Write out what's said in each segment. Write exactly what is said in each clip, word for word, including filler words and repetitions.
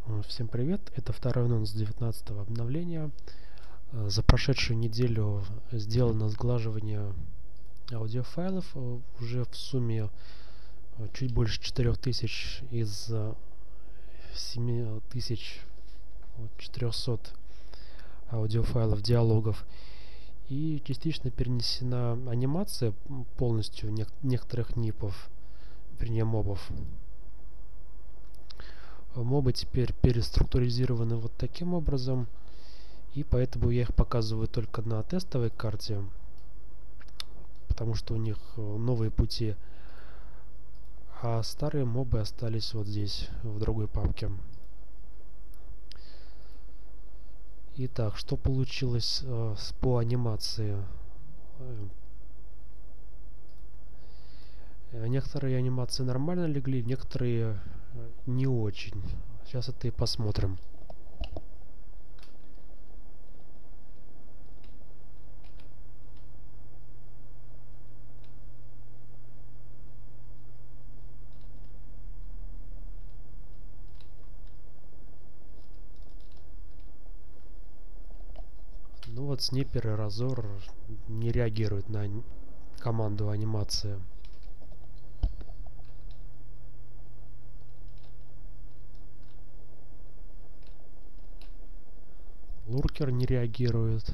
Э, Всем привет, это второй анонс девятнадцатого обновления. Э, За прошедшую неделю сделано сглаживание аудиофайлов. Э, Уже в сумме э, чуть больше четырех тысяч из э, семи тысяч четырехсот аудиофайлов, диалогов. И частично перенесена анимация м, полностью нек- некоторых нипов, вернее мобов. Э, Мобы теперь переструктуризированы вот таким образом. И поэтому я их показываю только на тестовой карте, потому что у них э, новые пути, а старые мобы остались вот здесь, в другой папке. Итак, что получилось э, с, по анимации? Э, Некоторые анимации нормально легли, некоторые э, не очень. Сейчас это и посмотрим. Ну вот снипер и разор не реагируют на ани- команду анимации. Луркер не реагирует.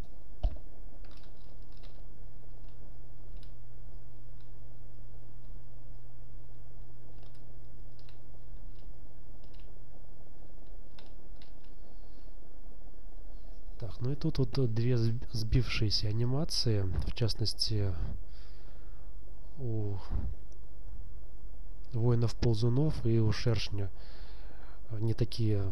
Так, ну и тут вот э, две сб- сбившиеся анимации, в частности, у воинов-ползунов и у шершня. Они такие.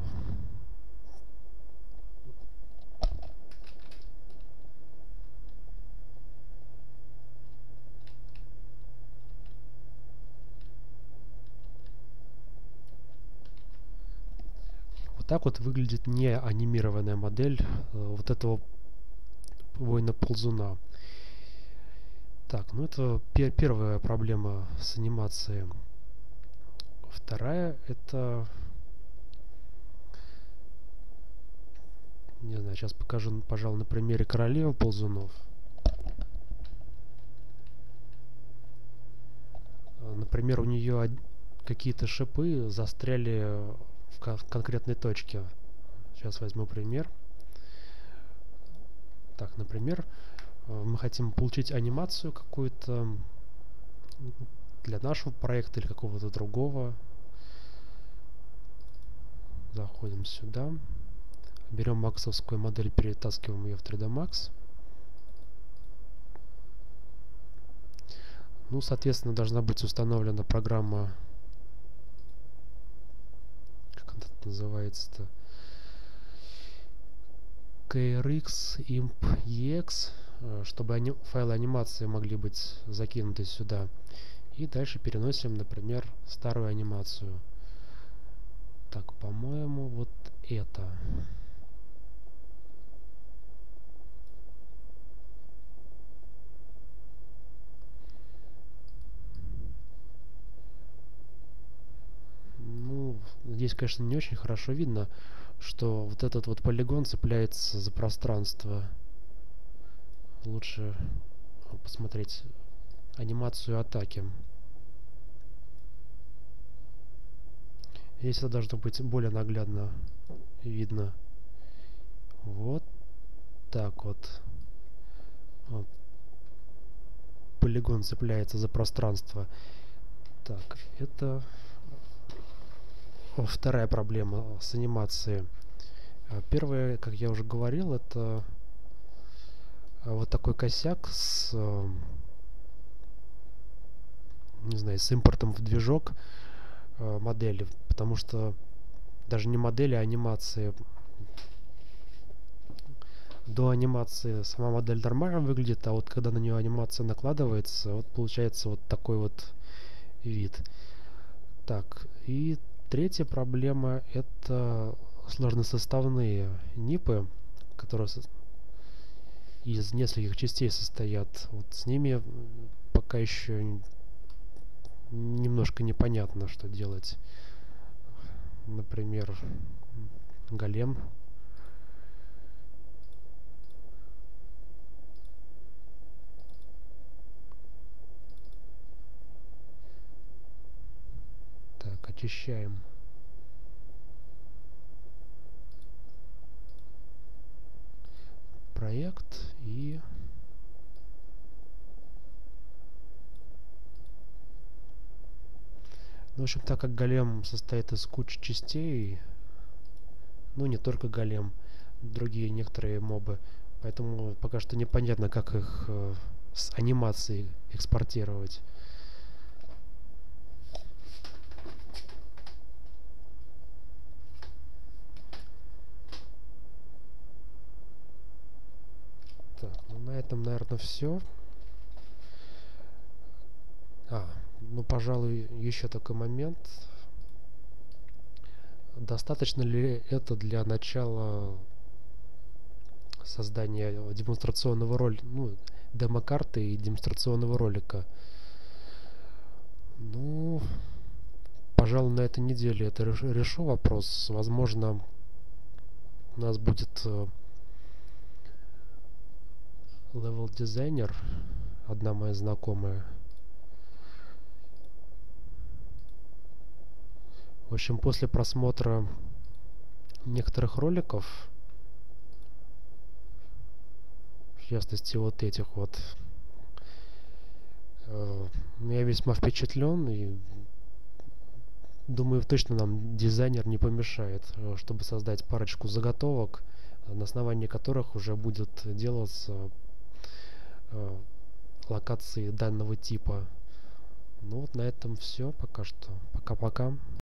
Вот так вот выглядит не анимированная модель э, вот этого воина-ползуна. Так, ну это пе- первая проблема с анимацией. Вторая это... Не знаю, сейчас покажу, пожалуй, на примере королевы ползунов. Э, Например, у нее какие-то шипы застряли в кон- конкретной точке. Сейчас возьму пример. Так, например, э, мы хотим получить анимацию какую-то для нашего проекта или какого-то другого. Заходим сюда. Берем максовскую модель, перетаскиваем ее в три дэ Max. Ну, соответственно, должна быть установлена программа, как она называется-то, кей ар икс имп и экс, э, чтобы ани- файлы анимации могли быть закинуты сюда. И дальше переносим, например, старую анимацию. Так, по-моему, вот это. Ну, здесь, конечно, не очень хорошо видно, что вот этот вот полигон цепляется за пространство. Лучше посмотреть анимацию атаки. Здесь это должно быть более наглядно видно. Вот так вот. Вот. Полигон цепляется за пространство. Так, это вторая проблема с анимацией. А Первая, как я уже говорил, это а, вот такой косяк с, э, не знаю, с импортом в движок э, модели, потому что даже не модели, а анимации. До анимации сама модель нормально выглядит, а вот когда на нее анимация накладывается, вот получается вот такой вот вид. Так, и третья проблема это сложносоставные нипы, которые из нескольких частей состоят. Вот с ними пока еще немножко непонятно, что делать. например, голем. Так, очищаем. Проект и ну, в общем, так как голем состоит из кучи частей, ну не только голем, другие некоторые мобы, поэтому пока что непонятно, как их э, с анимацией экспортировать. Так, ну на этом, наверное, все. А, ну, пожалуй, еще такой момент. Достаточно ли это для начала создания демонстрационного ролика, ну, демо-карты и демонстрационного ролика? Ну, пожалуй, на этой неделе это решу, решу вопрос. Возможно, у нас будет левел-дизайнер, одна моя знакомая. В общем, после просмотра некоторых роликов, в частности вот этих вот, э, я весьма впечатлен и думаю, точно нам дизайнер не помешает, чтобы создать парочку заготовок, на основании которых уже будет делаться э, локации данного типа. Ну вот на этом все пока что. Пока-пока.